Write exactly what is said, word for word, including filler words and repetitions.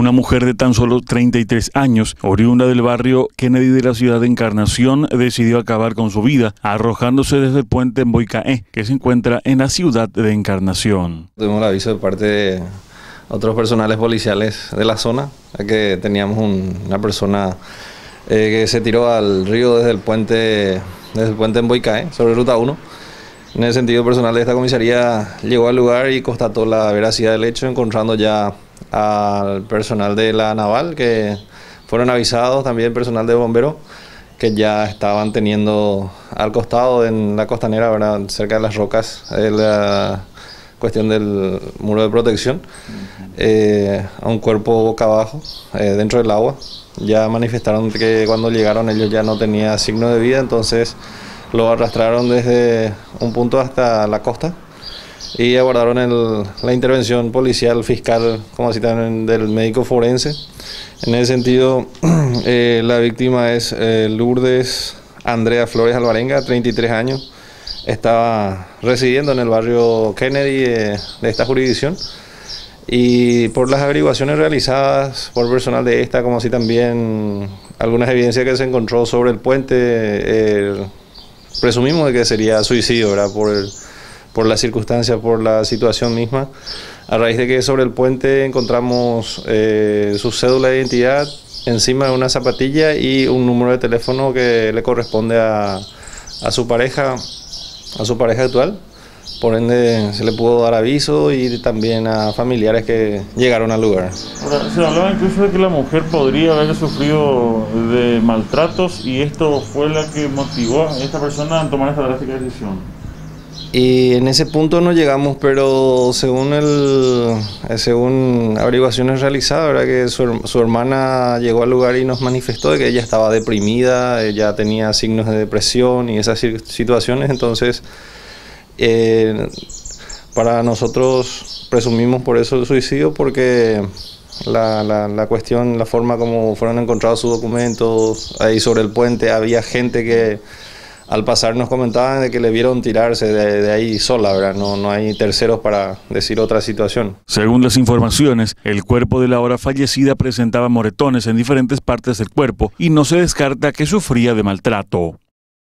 Una mujer de tan solo treinta y tres años, oriunda del barrio Kennedy de la ciudad de Encarnación, decidió acabar con su vida arrojándose desde el puente en Boicaé, que se encuentra en la ciudad de Encarnación. Tuvimos el aviso de parte de otros personales policiales de la zona, que teníamos un, una persona eh, que se tiró al río desde el puente, desde el puente en Boicaé, sobre Ruta uno. En el sentido personal de esta comisaría, llegó al lugar y constató la veracidad del hecho, encontrando ya al personal de la naval, que fueron avisados, también personal de bomberos, que ya estaban teniendo al costado en la costanera, ¿verdad?, cerca de las rocas, eh, la cuestión del muro de protección, eh, a un cuerpo boca abajo, eh, dentro del agua. Ya manifestaron que cuando llegaron ellos ya no tenía signo de vida, entonces lo arrastraron desde un punto hasta la costa y abordaron el, la intervención policial, fiscal, como así también del médico forense. En ese sentido, eh, la víctima es eh, Lourdes Andrea Flores Alvarenga, treinta y tres años. Estaba residiendo en el barrio Kennedy eh, de esta jurisdicción, y por las averiguaciones realizadas por personal de esta, como así también algunas evidencias que se encontró sobre el puente, eh, presumimos de que sería suicidio, ¿verdad?, por el, por las circunstancias, por la situación misma, a raíz de que sobre el puente encontramos eh, su cédula de identidad encima de una zapatilla y un número de teléfono que le corresponde a, a su pareja, a su pareja actual. Por ende se le pudo dar aviso y también a familiares que llegaron al lugar. Ahora, se hablaba incluso de que la mujer podría haber sufrido de maltratos y esto fue la que motivó a esta persona a tomar esta drástica decisión. Y en ese punto no llegamos, pero según el según averiguaciones realizadas, ¿verdad?, que su, su hermana llegó al lugar y nos manifestó de que ella estaba deprimida, ella tenía signos de depresión y esas situaciones. Entonces eh, para nosotros presumimos por eso el suicidio, porque la, la, la cuestión, la forma como fueron encontrados sus documentos, ahí sobre el puente había gente que al pasar nos comentaban de que le vieron tirarse de, de ahí sola, ¿verdad? No, no hay terceros para decir otra situación. Según las informaciones, el cuerpo de la ahora fallecida presentaba moretones en diferentes partes del cuerpo y no se descarta que sufría de maltrato.